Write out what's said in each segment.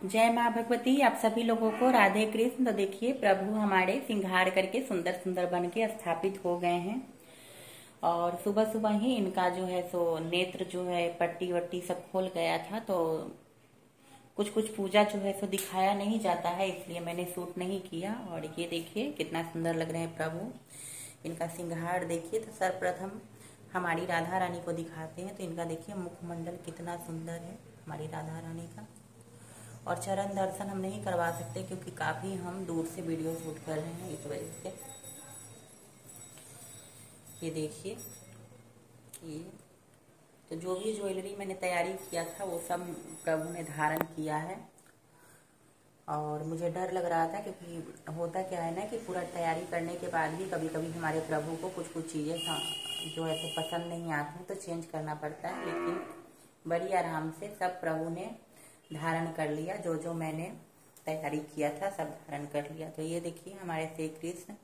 जय माँ भगवती। आप सभी लोगों को राधे कृष्ण। तो देखिए, प्रभु हमारे सिंगार करके सुंदर सुंदर बन के स्थापित हो गए हैं। और सुबह सुबह ही इनका जो है सो नेत्र जो है पट्टी वट्टी सब खोल गया था। तो कुछ कुछ पूजा जो है सो दिखाया नहीं जाता है, इसलिए मैंने शूट नहीं किया। और ये देखिए कितना सुंदर लग रहे हैं प्रभु। इनका सिंगार देखिए। तो सर्वप्रथम हमारी राधा रानी को दिखाते हैं। तो इनका देखिए मुखमंडल कितना सुंदर है हमारी राधा रानी का। और चरण दर्शन हम नहीं करवा सकते क्योंकि काफ़ी हम दूर से वीडियो शूट कर रहे हैं, इस वजह से। ये देखिए, ये तो जो भी ज्वेलरी मैंने तैयारी किया था वो सब प्रभु ने धारण किया है। और मुझे डर लग रहा था क्योंकि होता क्या है ना कि पूरा तैयारी करने के बाद भी कभी कभी हमारे प्रभु को कुछ कुछ चीज़ें जो है तो पसंद नहीं आती हैं, तो चेंज करना पड़ता है। लेकिन बड़ी आराम से सब प्रभु ने धारण कर लिया। जो जो मैंने तैयारी किया था सब धारण कर लिया। तो ये देखिए हमारे श्री कृष्ण।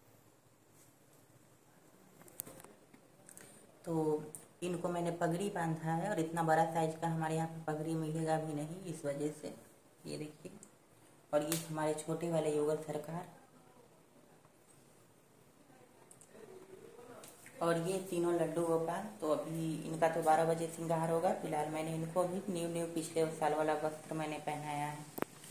तो इनको मैंने पगड़ी बांधा है और इतना बड़ा साइज का हमारे यहाँ पे पगड़ी मिलेगा भी नहीं, इस वजह से। ये देखिए। और ये हमारे छोटे वाले युगल सरकार। और ये तीनों लड्डू गोपाल। तो अभी इनका तो 12 बजे श्रृंगार होगा। फिलहाल मैंने इनको अभी न्यू पिछले साल वाला वस्त्र मैंने पहनाया है।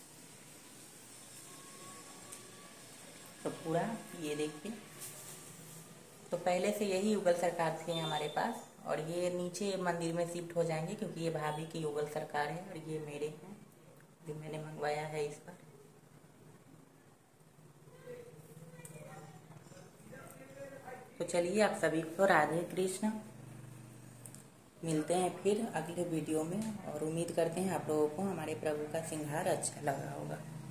तो पूरा ये देखिए। तो पहले से यही युगल सरकार थे हमारे पास। और ये नीचे मंदिर में शिफ्ट हो जाएंगे क्योंकि ये भाभी की युगल सरकार है और ये मेरे हैं जो मैंने मंगवाया है इस पर। तो चलिए आप सभी को राधे कृष्ण। मिलते हैं फिर अगले वीडियो में। और उम्मीद करते हैं आप लोगों को हमारे प्रभु का सिंगार अच्छा लगा होगा।